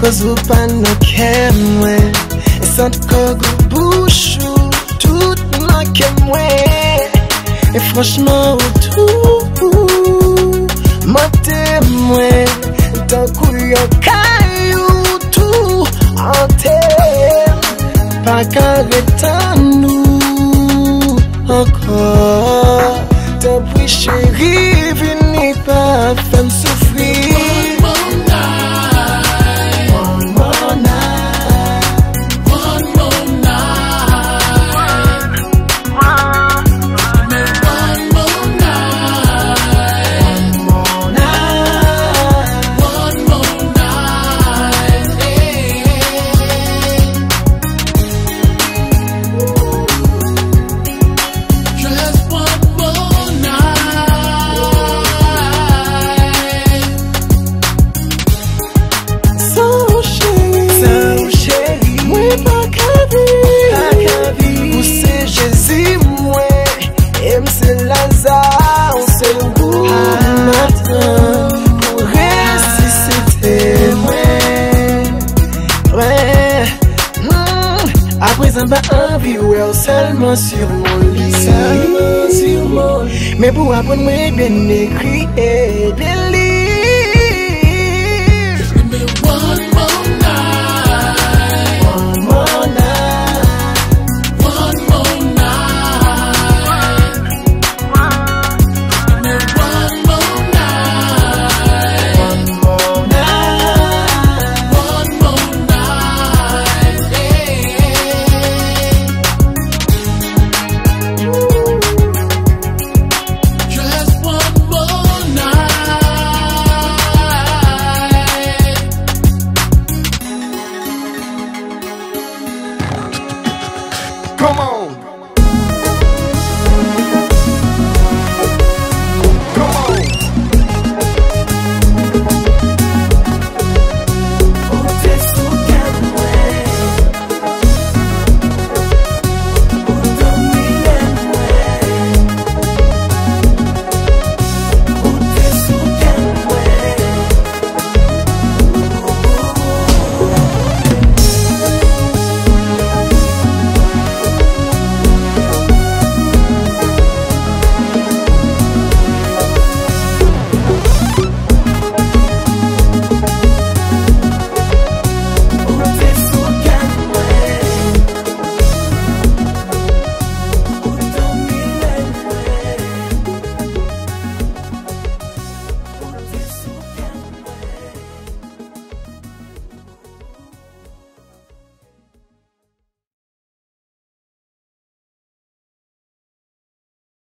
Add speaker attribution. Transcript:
Speaker 1: cause ou pas no kem ouais. Et sans kogo bouchou, tout ma kem ouais. Et franchement ou tout, ma témoin, tant kou yo caillou tout en terre. Pas carré nous encore. Depuis chérie, venez pas faire me souffrir. Seulement sur mon lit, mais pour apprendre moi bien écrit.